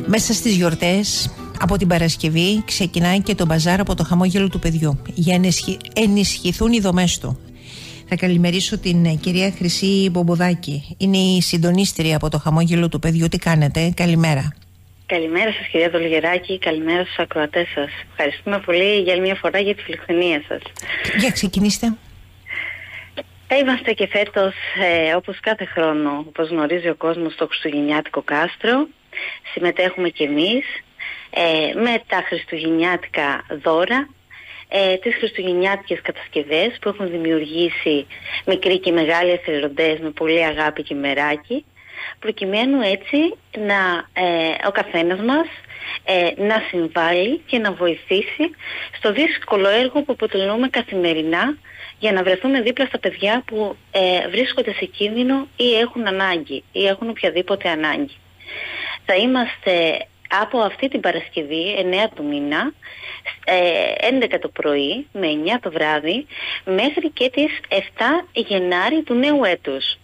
Μέσα στις γιορτές, από την Παρασκευή, ξεκινάει και το μπαζάρ από το χαμόγελο του παιδιού, για να ενισχυθούν οι δομές του. Θα καλημερίσω την κυρία Χρυσή Μπομποδάκη. Είναι η συντονίστρια από το χαμόγελο του παιδιού. Τι κάνετε? Καλημέρα. Καλημέρα σας κυρία Δολγεράκη, καλημέρα στους ακροατές σας. Ευχαριστούμε πολύ για άλλη μια φορά για τη φιλοξενία σας. Για ξεκινήστε. Είμαστε και φέτος, όπως κάθε χρόνο, όπως γνωρίζει ο κόσμος, στο χριστουγεννιάτικο κάστρο. Συμμετέχουμε και εμείς με τα χριστουγεννιάτικα δώρα, τις χριστουγεννιάτικες κατασκευές που έχουν δημιουργήσει μικροί και μεγάλοι εθελοντές με πολύ αγάπη και μεράκι, προκειμένου έτσι ο καθένας μας να συμβάλλει και να βοηθήσει στο δύσκολο έργο που αποτελούμε καθημερινά για να βρεθούμε δίπλα στα παιδιά που βρίσκονται σε κίνδυνο ή έχουν ανάγκη ή έχουν οποιαδήποτε ανάγκη. Θα είμαστε από αυτή την Παρασκευή, 9 του μήνα, 11 το πρωί με 9 το βράδυ, μέχρι και τις 7 Γενάρη του νέου έτους.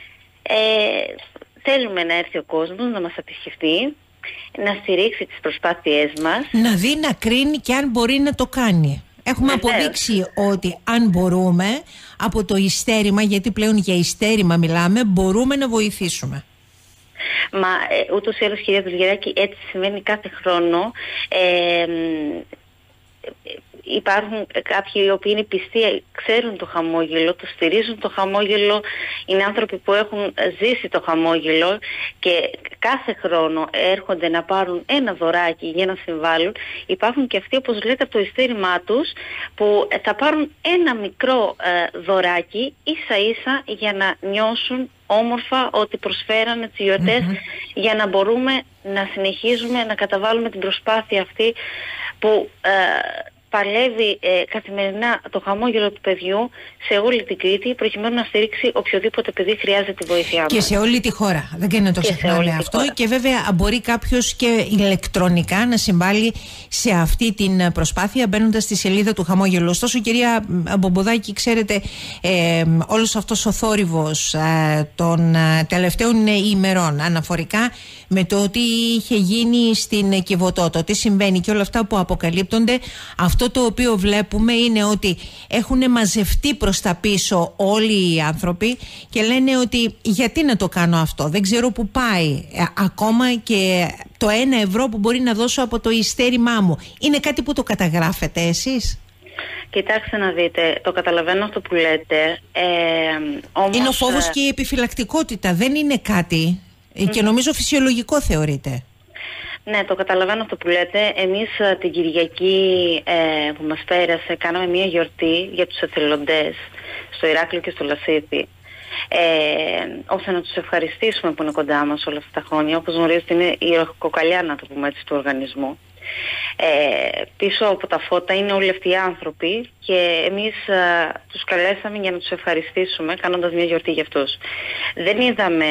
Θέλουμε να έρθει ο κόσμος να μας επισκεφτεί, να στηρίξει τις προσπάθειές μας. Να δει, να κρίνει και αν μπορεί να το κάνει. Έχουμε αποδείξει ότι αν μπορούμε, από το ιστέρημα, γιατί πλέον για ιστέρημα μιλάμε, μπορούμε να βοηθήσουμε. Μα ούτως ή άλλως κυρία Δουλγεράκη, έτσι συμβαίνει κάθε χρόνο. Υπάρχουν κάποιοι οι οποίοι είναι πιστοί, ξέρουν το χαμόγελο, το στηρίζουν το χαμόγελο, είναι άνθρωποι που έχουν ζήσει το χαμόγελο και κάθε χρόνο έρχονται να πάρουν ένα δωράκι για να συμβάλλουν. Υπάρχουν και αυτοί, όπως λέτε, από το ειστέρημά τους που θα πάρουν ένα μικρό δωράκι ίσα ίσα για να νιώσουν όμορφα ότι προσφέρανε τις γιορτές, για να μπορούμε να συνεχίζουμε να καταβάλουμε την προσπάθεια αυτή που παλεύει καθημερινά το χαμόγελο του παιδιού σε όλη την Κρήτη, προκειμένου να στηρίξει οποιοδήποτε παιδί χρειάζεται τη βοήθειά μας. Και σε όλη τη χώρα. Δεν κάνει να το ξεχνάμε αυτό. Και βέβαια μπορεί κάποιος και ηλεκτρονικά να συμβάλλει σε αυτή την προσπάθεια μπαίνοντας στη σελίδα του χαμόγελου. Ωστόσο, κυρία Μπομποδάκη, ξέρετε, όλος αυτός ο θόρυβος των τελευταίων ημερών αναφορικά με το τι είχε γίνει στην Κιβωτό, το τι συμβαίνει και όλα αυτά που αποκαλύπτονται, αυτό το οποίο βλέπουμε είναι ότι έχουν μαζευτεί προς τα πίσω όλοι οι άνθρωποι και λένε ότι γιατί να το κάνω αυτό, δεν ξέρω που πάει, ακόμα και το 1 ευρώ που μπορεί να δώσω από το ειστέρημά μου. Είναι κάτι που το καταγράφετε εσείς? Κοιτάξτε να δείτε, το καταλαβαίνω αυτό που λέτε, όμως... Είναι ο φόβος και η επιφυλακτικότητα, δεν είναι κάτι και νομίζω φυσιολογικό θεωρείται. Ναι, το καταλαβαίνω αυτό που λέτε. Εμείς την Κυριακή που μας πέρασε κάναμε μια γιορτή για τους εθελοντές στο Ηράκλειο και στο Λασίθι, ώστε να τους ευχαριστήσουμε που είναι κοντά μας όλα αυτά τα χρόνια. Όπως γνωρίζετε, είναι η ραχοκοκαλιά, να το πούμε έτσι, του οργανισμού. Πίσω από τα φώτα είναι όλοι αυτοί οι άνθρωποι και εμείς τους καλέσαμε για να τους ευχαριστήσουμε κάνοντας μια γιορτή για αυτούς. Δεν είδαμε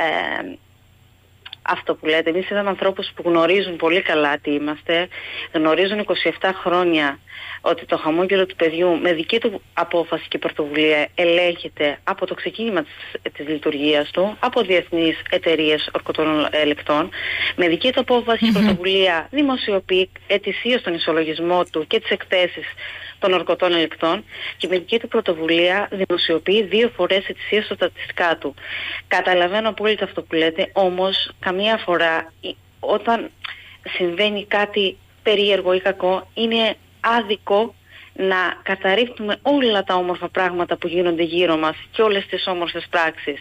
αυτό που λέτε. Εμείς είδαμε ανθρώπους που γνωρίζουν πολύ καλά τι είμαστε, γνωρίζουν 27 χρόνια ότι το χαμόγελο του παιδιού με δική του απόφαση και πρωτοβουλία ελέγχεται από το ξεκίνημα της λειτουργίας του, από διεθνείς εταιρείες ορκωτών ελεκτών, με δική του απόφαση και πρωτοβουλία δημοσιοποιεί ετησίως τον ισολογισμό του και τις εκθέσεις των ορκωτών ελεκτών και με δική του πρωτοβουλία δημοσιοποιεί 2 φορές ετησίως τα στατιστικά του. Καταλαβαίνω απόλυτα αυτό που λέτε, όμως καμία φορά όταν συμβαίνει κάτι περίεργο ή κακό είναι άδικο να καταρρίπτουμε όλα τα όμορφα πράγματα που γίνονται γύρω μας και όλες τις όμορφες πράξεις.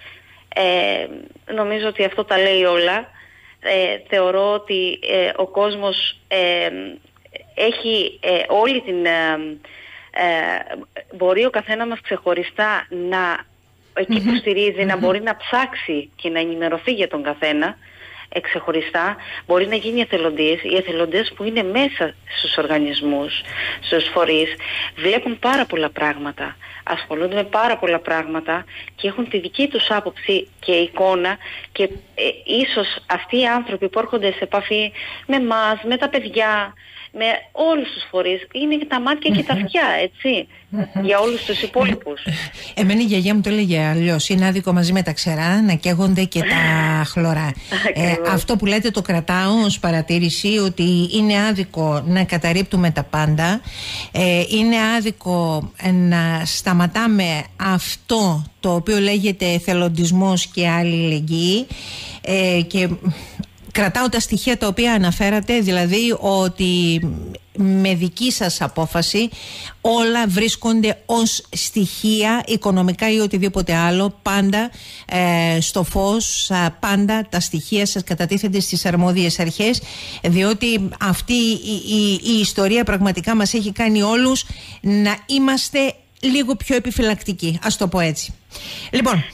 Νομίζω ότι αυτό τα λέει όλα. Θεωρώ ότι ο κόσμος έχει όλη την... μπορεί ο καθένα μας ξεχωριστά να εκεί που στηρίζει να μπορεί να ψάξει και να ενημερωθεί για τον καθένα ξεχωριστά, μπορεί να γίνει εθελοντής. Οι εθελοντές που είναι μέσα στους οργανισμούς, στους φορείς, βλέπουν πάρα πολλά πράγματα, ασχολούνται με πάρα πολλά πράγματα και έχουν τη δική τους άποψη και εικόνα και ίσως αυτοί οι άνθρωποι που έρχονται σε επαφή με εμάς, με τα παιδιά, με όλους τους φορείς. Είναι τα μάτια και τα αυτιά, έτσι, για όλους τους υπόλοιπους. Εμένα η γιαγιά μου το έλεγε αλλιώς. Είναι άδικο μαζί με τα ξερά να καίγονται και τα χλωρά. Αυτό που λέτε το κρατάω ως παρατήρηση, ότι είναι άδικο να καταρρίπτουμε τα πάντα. Είναι άδικο να σταματάμε αυτό το οποίο λέγεται εθελοντισμός και αλληλεγγύη, και κρατάω τα στοιχεία τα οποία αναφέρατε, δηλαδή ότι με δική σας απόφαση όλα βρίσκονται ως στοιχεία οικονομικά ή οτιδήποτε άλλο πάντα στο φως, πάντα τα στοιχεία σας κατατίθενται στις αρμόδιες αρχές, διότι αυτή η ιστορία πραγματικά μας έχει κάνει όλους να είμαστε λίγο πιο επιφυλακτικοί, ας το πω έτσι. Λοιπόν,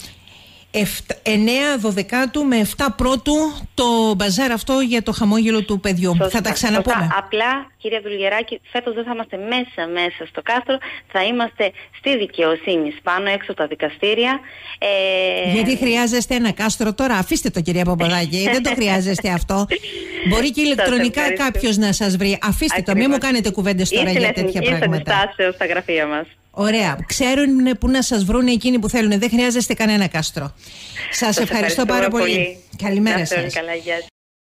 9/12 με 7 Πρώτου το μπαζάρ αυτό για το χαμόγελο του παιδιού. Σωστά, θα τα ξαναπούμε. Απλά, κυρία Δουλγεράκη, φέτος δεν θα είμαστε μέσα στο κάστρο, θα είμαστε στη δικαιοσύνη, πάνω έξω τα δικαστήρια. Γιατί χρειάζεστε ένα κάστρο τώρα? Αφήστε το, κυρία Παπαδάκη, δεν το χρειάζεστε αυτό. Μπορεί και ηλεκτρονικά κάποιος να σας βρει. Αφήστε το, μην μου κάνετε κουβέντες τώρα για τέτοια πράγματα. Στα γραφεία μας. Ωραία. Ξέρουν πού να σας βρουν εκείνοι που θέλουν. Δεν χρειάζεστε κανένα κάστρο. Σας ευχαριστώ πάρα πολύ. Καλημέρα σας.